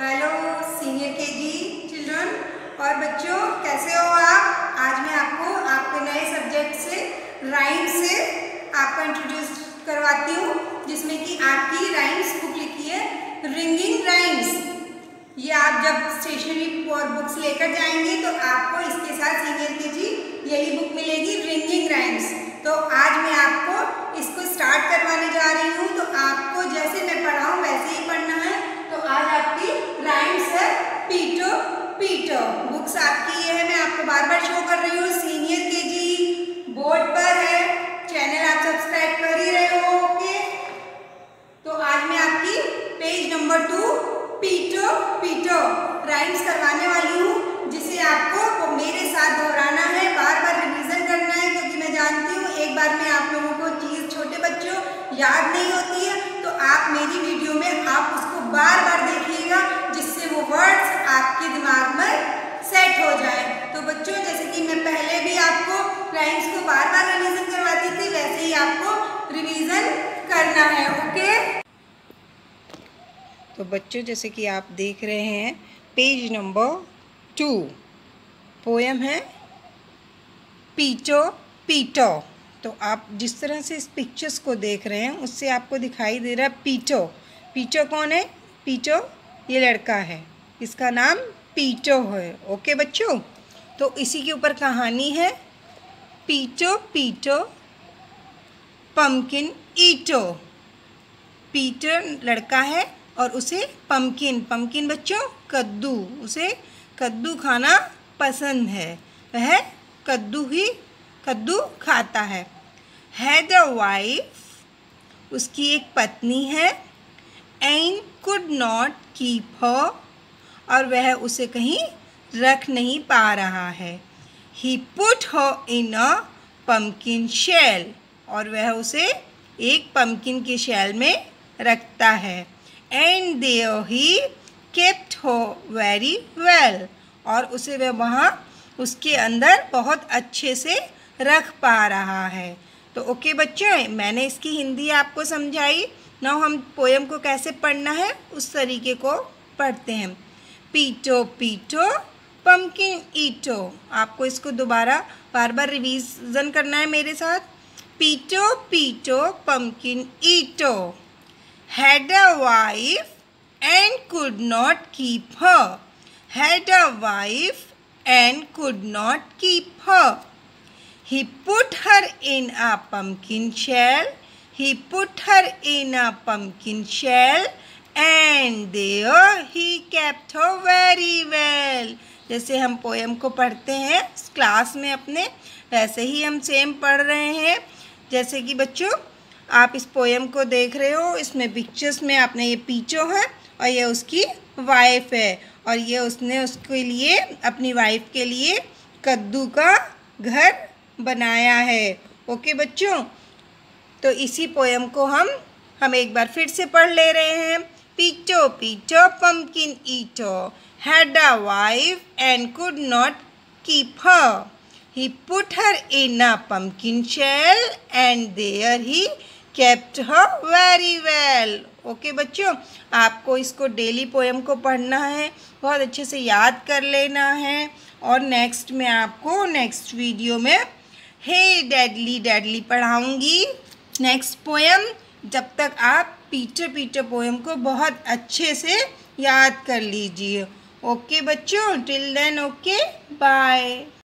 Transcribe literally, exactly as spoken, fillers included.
Hello senior KG children और बच्चों, कैसे हो आप। आज मैं आपको आपके नए सब्जेक्ट से राइम्स से आपका इंट्रोड्यूस करवाती हूँ, जिसमें कि आपकी राइम्स बुक लिखी है रिंगिंग राइम्स। ये आप जब स्टेशनरी और बुक्स लेकर जाएंगे तो आपको इसके साथ सीनियर केजी यही बुक मिलेगी, रिंगिंग राइम्स। तो आज मैं आपको इसको स्टार्ट करवाने जा रही हूँ। तो आपको जैसे मैं पढ़ाऊँ वैसे ही पढ़ना है। तो आज आपकी राइम्स है पीटो पीटो। बुक्स आपकी ये है, मैं आपको बार बार शो कर रही हूँ। सीनियर केजी बोर्ड पर है, चैनल आप सब्सक्राइब कर ही रहे हो। ओके, तो आज मैं आपकी page number two Peter Peter rhymes करवाने वाली हूँ, जिसे आपको मेरे साथ दोहराना है, बार बार रिवीजन करना है, क्योंकि मैं जानती हूँ एक बार में आप लोगों को चीज़ छोटे बच्चों याद नहीं होती है। तो आप मेरी वीडियो में आप उसको बार बार देखिएगा, जिससे वो वर्ड्स आपके दिमाग में सेट हो जाए। तो बच्चों, जैसे कि मैं पहले भी आपको राइम्स को बार बार रिवीजन करवाती थी, वैसे ही आपको रिवीजन करना है। ओके, तो बच्चों जैसे कि आप देख रहे हैं पेज नंबर टू, पोयम है पीटो पीटो। तो आप जिस तरह से इस पिक्चर्स को देख रहे हैं उससे आपको दिखाई दे रहा है पीटो। पीटो कौन है? पीटो ये लड़का है, इसका नाम पीटो है। ओके बच्चों, तो इसी के ऊपर कहानी है पीटो पीटो पम्पकिन ईटो। पीटर लड़का है और उसे पम्पकिन पम्पकिन बच्चों कद्दू, उसे कद्दू खाना पसंद है, वह कद्दू ही कद्दू खाता है। हैड अ वाइफ, उसकी एक पत्नी है। And could not keep her, और वह उसे कहीं रख नहीं पा रहा है। He put her in a pumpkin shell, और वह उसे एक पम्पकिन के शेल में रखता है। And there he kept her very well, और उसे वह वहाँ उसके अंदर बहुत अच्छे से रख पा रहा है। तो ओके बच्चों, मैंने इसकी हिंदी आपको समझाई। ना हम पोयम को कैसे पढ़ना है उस तरीके को पढ़ते हैं। पीटो पीटो पम्पकिन ईटो। आपको इसको दोबारा बार बार रिवीजन करना है मेरे साथ। Peter Peter pumpkin eater had a wife and could not keep her. Had a wife and could not keep her. He put her in a pumpkin shell. He put her in a pumpkin shell and there he kept her very well. जैसे हम poem को पढ़ते हैं class में अपने, वैसे ही हम same पढ़ रहे हैं। जैसे कि बच्चों आप इस पोएम को देख रहे हो, इसमें पिक्चर्स में आपने ये पीटो है और ये उसकी वाइफ है, और ये उसने उसके लिए अपनी वाइफ के लिए कद्दू का घर बनाया है। ओके बच्चों, तो इसी पोयम को हम हम एक बार फिर से पढ़ ले रहे हैं। Peter Peter pumpkin eater had a wife and could not keep her. He put her in a pumpkin shell and there he kept her very well. Okay बच्चों, आपको इसको डेली पोएम को पढ़ना है, बहुत अच्छे से याद कर लेना है, और नेक्स्ट में आपको नेक्स्ट वीडियो में हे डैडली डैडली पढ़ाऊँगी नेक्स्ट पोएम। जब तक आप पीटो पीटो पोएम को बहुत अच्छे से याद कर लीजिए। ओके बच्चों, टिल देन ओके बाय।